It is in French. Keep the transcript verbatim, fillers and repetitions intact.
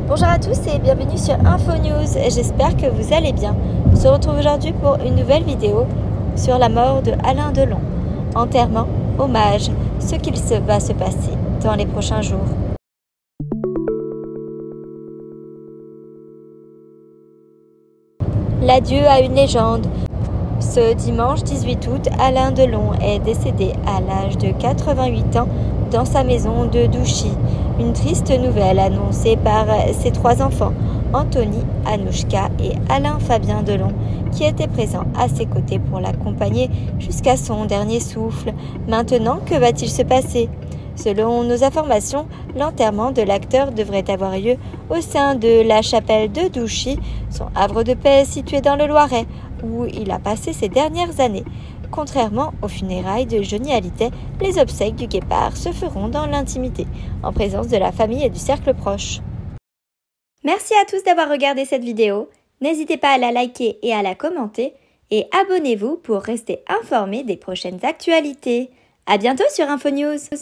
Bonjour à tous et bienvenue sur Info News, j'espère que vous allez bien. On se retrouve aujourd'hui pour une nouvelle vidéo sur la mort de Alain Delon. Enterrement, hommage, ce qu'il se va se passer dans les prochains jours. L'adieu à une légende. Ce dimanche dix-huit août, Alain Delon est décédé à l'âge de quatre-vingt-huit ans dans sa maison de Douchy. Une triste nouvelle annoncée par ses trois enfants, Anthony, Anouchka et Alain Fabien Delon, qui étaient présents à ses côtés pour l'accompagner jusqu'à son dernier souffle. Maintenant, que va-t-il se passer ? Selon nos informations, l'enterrement de l'acteur devrait avoir lieu au sein de la chapelle de Douchy, son havre de paix situé dans le Loiret, où il a passé ses dernières années. Contrairement aux funérailles de Johnny Hallyday, les obsèques du guépard se feront dans l'intimité, en présence de la famille et du cercle proche. Merci à tous d'avoir regardé cette vidéo. N'hésitez pas à la liker et à la commenter. Et abonnez-vous pour rester informé des prochaines actualités. À bientôt sur Info News.